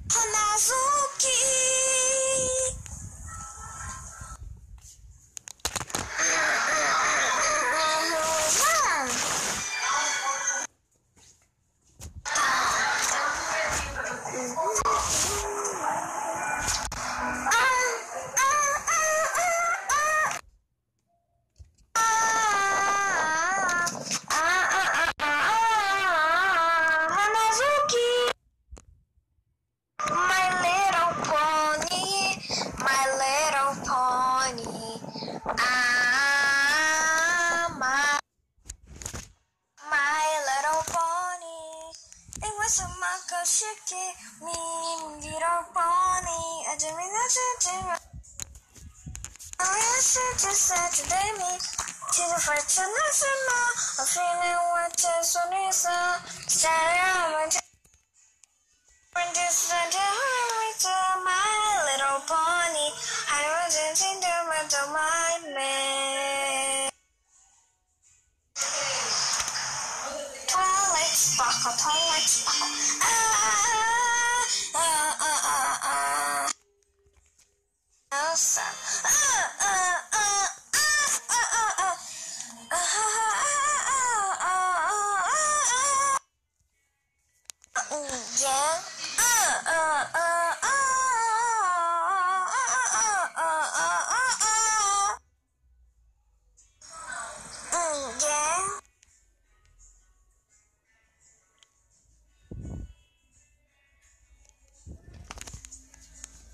Hanazuki. Shiki, me, little pony, I just mean that's it. Oh, yes, it just Saturday me. To the first and that's more. I'm feeling what just on this song. Starting on my different distance to my little pony. I wasn't in the mental mind, man. Twilight sparkle,